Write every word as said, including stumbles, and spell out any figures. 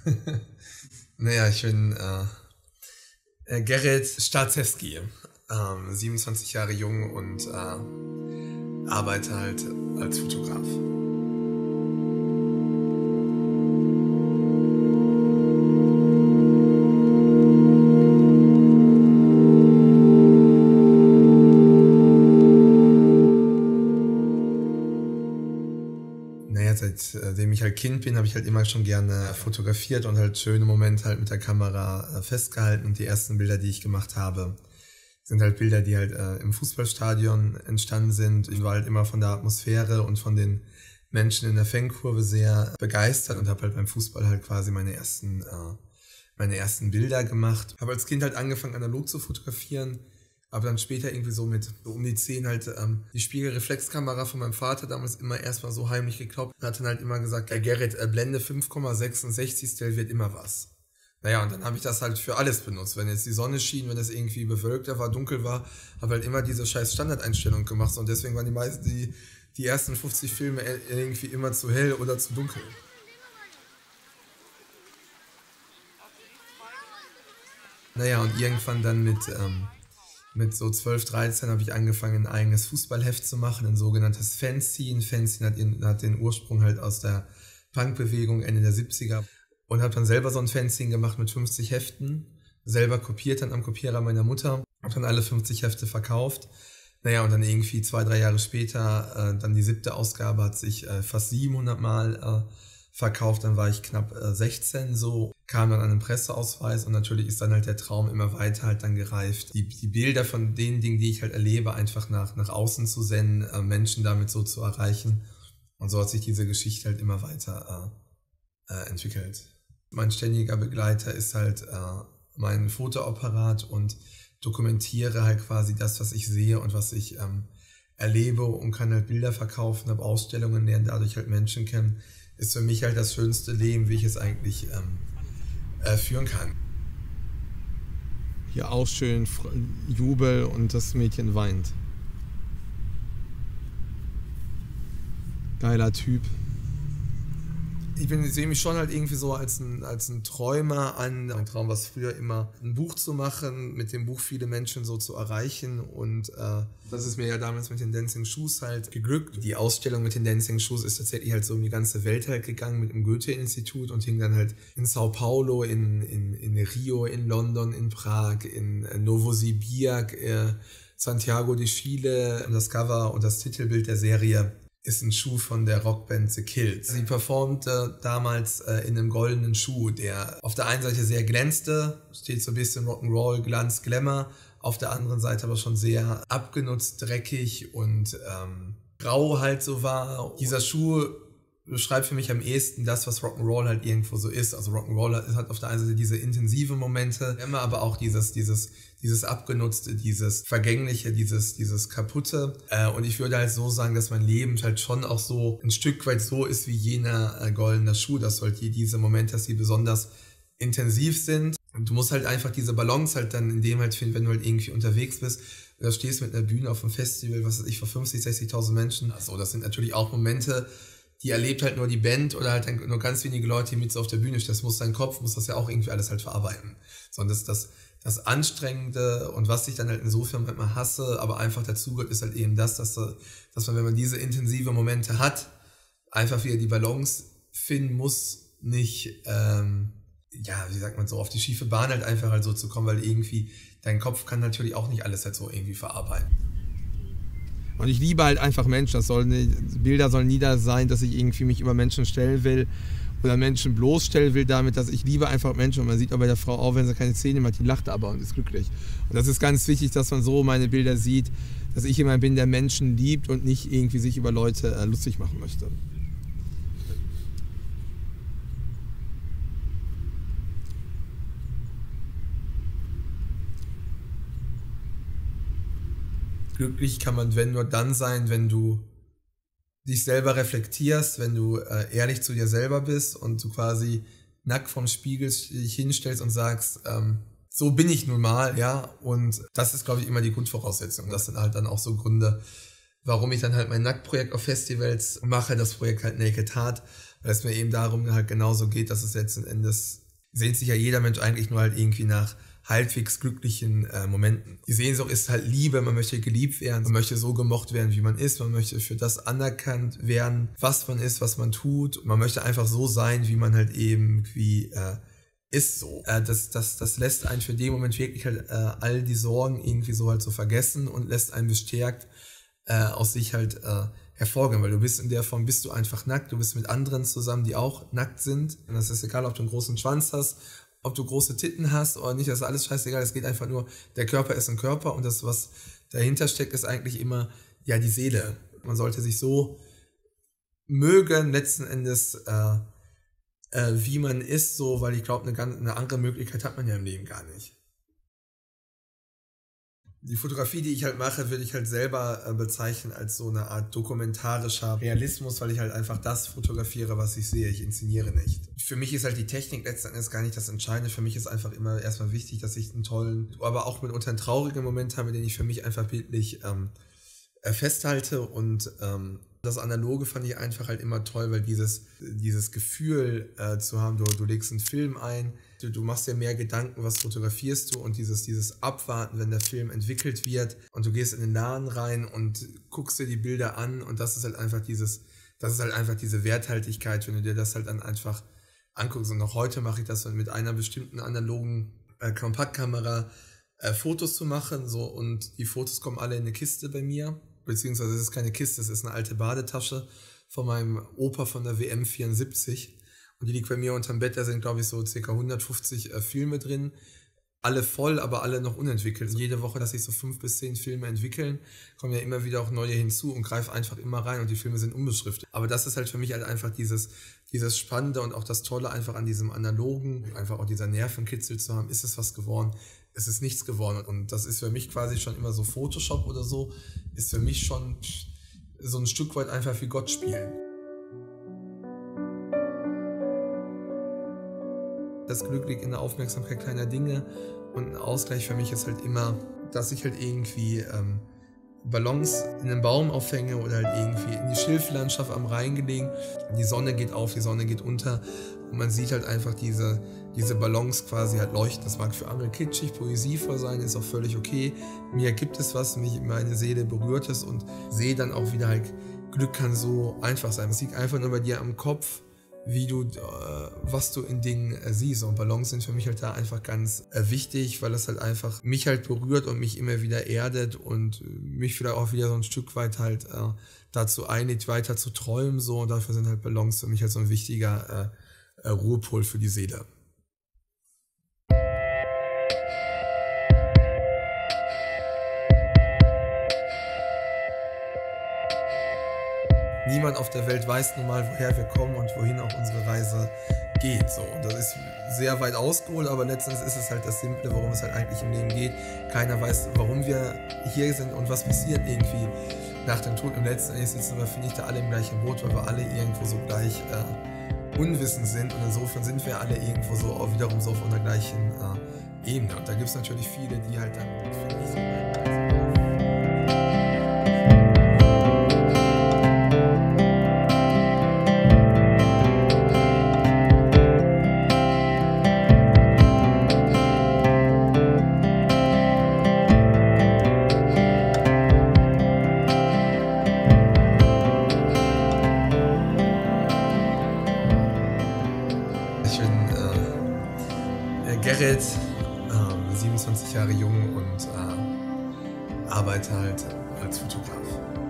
Naja, ich bin äh, Gerrit Starzewski, ähm, siebenundzwanzig Jahre jung und äh, arbeite halt als Fotograf. Naja, seitdem ich halt Kind bin, habe ich halt immer schon gerne fotografiert und halt schöne Momente halt mit der Kamera festgehalten. Und die ersten Bilder, die ich gemacht habe, sind halt Bilder, die halt äh, im Fußballstadion entstanden sind. Ich war halt immer von der Atmosphäre und von den Menschen in der Fankurve sehr begeistert und habe halt beim Fußball halt quasi meine ersten, äh, meine ersten Bilder gemacht. Habe als Kind halt angefangen, analog zu fotografieren. Aber dann später irgendwie so mit so um die zehn halt ähm, die Spiegelreflexkamera von meinem Vater damals immer erstmal so heimlich geklopft und hat dann halt immer gesagt, ja Gerrit, äh, Blende fünf Komma sechsundsechzig wird immer was. Naja, und dann habe ich das halt für alles benutzt. Wenn jetzt die Sonne schien, wenn es irgendwie bewölkter war, dunkel war, habe halt immer diese scheiß Standardeinstellung gemacht. Und deswegen waren die meisten, die, die ersten fünfzig Filme irgendwie immer zu hell oder zu dunkel. Naja, und irgendwann dann mit... Ähm, Mit so zwölf, dreizehn habe ich angefangen, ein eigenes Fußballheft zu machen, ein sogenanntes Fanzine. Fanzine hat, in, hat den Ursprung halt aus der Punkbewegung Ende der siebziger und habe dann selber so ein Fanzine gemacht mit fünfzig Heften, selber kopiert dann am Kopierer meiner Mutter, habe dann alle fünfzig Hefte verkauft. Naja, und dann irgendwie zwei, drei Jahre später, äh, dann die siebte Ausgabe hat sich äh, fast siebenhundert Mal äh, verkauft, dann war ich knapp äh, sechzehn so, kam dann an den Presseausweis und natürlich ist dann halt der Traum immer weiter halt dann gereift. Die, die Bilder von den Dingen, die ich halt erlebe, einfach nach, nach außen zu senden, äh, Menschen damit so zu erreichen. Und so hat sich diese Geschichte halt immer weiter äh, äh, entwickelt. Mein ständiger Begleiter ist halt äh, mein Fotoapparat und dokumentiere halt quasi das, was ich sehe und was ich ähm, erlebe und kann halt Bilder verkaufen, habe Ausstellungen, lerne dadurch halt Menschen kennen. Ist für mich halt das schönste Leben, wie ich es eigentlich ähm, äh, führen kann. Hier auch schön Jubel und das Mädchen weint. Geiler Typ. Ich, bin, ich sehe mich schon halt irgendwie so als ein, als ein Träumer an. Mein Traum war es früher immer, ein Buch zu machen, mit dem Buch viele Menschen so zu erreichen. Und äh, das ist mir ja damals mit den Dancing Shoes halt geglückt. Die Ausstellung mit den Dancing Shoes ist tatsächlich halt so um die ganze Welt halt gegangen mit dem Goethe-Institut und hing dann halt in Sao Paulo, in, in, in Rio, in London, in Prag, in Novosibirsk, äh, Santiago de Chile. Das Cover und das Titelbild der Serie ist ein Schuh von der Rockband The Kills. Sie performte damals äh, in einem goldenen Schuh, der auf der einen Seite sehr glänzte, steht so ein bisschen Rock'n'Roll, Glanz, Glamour, auf der anderen Seite aber schon sehr abgenutzt, dreckig und ähm, grau halt so war. Dieser Schuh beschreibt für mich am ehesten das, was Rock'n'Roll halt irgendwo so ist. Also Rock'n'Roll hat, hat auf der einen Seite diese intensive Momente, immer aber auch dieses, dieses, dieses Abgenutzte, dieses Vergängliche, dieses, dieses Kaputte. Äh, und ich würde halt so sagen, dass mein Leben halt schon auch so ein Stück weit so ist wie jener äh, goldene Schuh, dass halt hier diese Momente, dass sie besonders intensiv sind. Und du musst halt einfach diese Balance halt dann in dem halt finden, wenn du halt irgendwie unterwegs bist. Da stehst mit einer Bühne auf einem Festival, was weiß ich, vor fünfzig, sechzigtausend Menschen. Also das sind natürlich auch Momente, die erlebt halt nur die Band oder halt nur ganz wenige Leute, die mit so auf der Bühne stehen. Das muss dein Kopf, muss das ja auch irgendwie alles halt verarbeiten. Sondern das, das, das Anstrengende und was ich dann halt insofern manchmal hasse, aber einfach dazu gehört, ist halt eben das, dass, dass man, wenn man diese intensive Momente hat, einfach wieder die Balance finden muss, nicht, ähm, ja, wie sagt man so, auf die schiefe Bahn halt einfach halt so zu kommen, weil irgendwie dein Kopf kann natürlich auch nicht alles halt so irgendwie verarbeiten. Und ich liebe halt einfach Menschen. Das soll ne, Bilder sollen nie da sein, dass ich irgendwie mich über Menschen stellen will oder Menschen bloßstellen will damit, dass ich liebe einfach Menschen. Und man sieht auch bei der Frau auch, wenn sie keine Zähne hat, die lacht aber und ist glücklich. Und das ist ganz wichtig, dass man so meine Bilder sieht, dass ich jemand bin, der Menschen liebt und nicht irgendwie sich über Leute äh, lustig machen möchte. Glücklich kann man wenn nur dann sein, wenn du dich selber reflektierst, wenn du äh, ehrlich zu dir selber bist und du quasi nackt vorm Spiegel dich hinstellst und sagst, ähm, so bin ich nun mal, ja. Und das ist, glaube ich, immer die Grundvoraussetzung. Das sind halt dann auch so Gründe, warum ich dann halt mein Nacktprojekt auf Festivals mache, das Projekt halt Naked Heart, weil es mir eben darum halt genauso geht, dass es letzten Endes, sehnt sich ja jeder Mensch eigentlich nur halt irgendwie nach halbwegs glücklichen äh, Momenten. Die Sehnsucht ist halt Liebe, man möchte geliebt werden, man möchte so gemocht werden, wie man ist, man möchte für das anerkannt werden, was man ist, was man tut. Man möchte einfach so sein, wie man halt eben wie äh, ist so. Äh, das, das, das lässt einen für den Moment wirklich halt äh, all die Sorgen irgendwie so halt so vergessen und lässt einen bestärkt äh, aus sich halt äh, hervorgehen, weil du bist in der Form, bist du einfach nackt, du bist mit anderen zusammen, die auch nackt sind. Und das ist egal, ob du einen großen Schwanz hast, ob du große Titten hast oder nicht, das ist alles scheißegal, es geht einfach nur, der Körper ist ein Körper und das, was dahinter steckt, ist eigentlich immer, ja, die Seele. Man sollte sich so mögen, letzten Endes, äh, äh, wie man ist, so, weil ich glaube, eine, ganz, eine andere Möglichkeit hat man ja im Leben gar nicht. Die Fotografie, die ich halt mache, würde ich halt selber äh, bezeichnen als so eine Art dokumentarischer Realismus, weil ich halt einfach das fotografiere, was ich sehe. Ich inszeniere nicht. Für mich ist halt die Technik letzten Endes gar nicht das Entscheidende. Für mich ist einfach immer erstmal wichtig, dass ich einen tollen, aber auch mitunter einen traurigen Moment habe, den ich für mich einfach bildlich ähm, festhalte. Und ähm, das Analoge fand ich einfach halt immer toll, weil dieses, dieses Gefühl äh, zu haben, du, du legst einen Film ein, du, du machst dir mehr Gedanken, was fotografierst du, und dieses, dieses Abwarten, wenn der Film entwickelt wird und du gehst in den Laden rein und guckst dir die Bilder an, und das ist halt einfach dieses, das ist halt einfach diese Werthaltigkeit, wenn du dir das halt dann einfach anguckst. Und noch heute mache ich das mit einer bestimmten analogen äh, Kompaktkamera äh, Fotos zu machen, so, und die Fotos kommen alle in eine Kiste bei mir. Beziehungsweise es ist keine Kiste, es ist eine alte Badetasche von meinem Opa von der W M vierundsiebzig. Und die liegt bei mir unterm Bett, da sind, glaube ich, so ca. hundertfünfzig äh, Filme drin. Alle voll, aber alle noch unentwickelt. Also jede Woche, dass sich so fünf bis zehn Filme entwickeln, kommen ja immer wieder auch neue hinzu und greife einfach immer rein, und die Filme sind unbeschriftet. Aber das ist halt für mich halt einfach dieses, dieses Spannende und auch das Tolle einfach an diesem Analogen, einfach auch dieser Nervenkitzel zu haben. Ist es was geworden? Es ist nichts geworden, und das ist für mich quasi schon immer so Photoshop oder so, ist für mich schon so ein Stück weit einfach wie Gott spielen. Das Glück liegt in der Aufmerksamkeit kleiner Dinge, und ein Ausgleich für mich ist halt immer, dass ich halt irgendwie ähm, Ballons in einen Baum aufhänge oder halt irgendwie in die Schilflandschaft am Rhein gelegen. Die Sonne geht auf, die Sonne geht unter, und man sieht halt einfach diese, diese Ballons quasi halt leuchten. Das mag für andere kitschig, poesievoll sein, ist auch völlig okay. Mir gibt es was, mich meine Seele berührt es, und sehe dann auch wieder halt, Glück kann so einfach sein. Es liegt einfach nur bei dir am Kopf, wie du, äh, was du in Dingen äh, siehst. Und Ballons sind für mich halt da einfach ganz äh, wichtig, weil das halt einfach mich halt berührt und mich immer wieder erdet und mich vielleicht auch wieder so ein Stück weit halt äh, dazu einigt, weiter zu träumen, so. Und dafür sind halt Ballons für mich halt so ein wichtiger äh, äh, Ruhepol für die Seele. Niemand auf der Welt weiß nun mal, woher wir kommen und wohin auch unsere Reise geht. So. Und das ist sehr weit ausgeholt, aber letztendlich ist es halt das Simple, worum es halt eigentlich im Leben geht. Keiner weiß, warum wir hier sind und was passiert irgendwie nach dem Tod. Im letzten Endes sitzen wir, finde ich, da alle im gleichen Boot, weil wir alle irgendwo so gleich äh, unwissend sind. Und insofern sind wir alle irgendwo so auch wiederum so auf einer gleichen äh, Ebene. Und da gibt es natürlich viele, die halt dann, finde ich, so Gerrit, äh, siebenundzwanzig Jahre jung und äh, arbeite halt als Fotograf.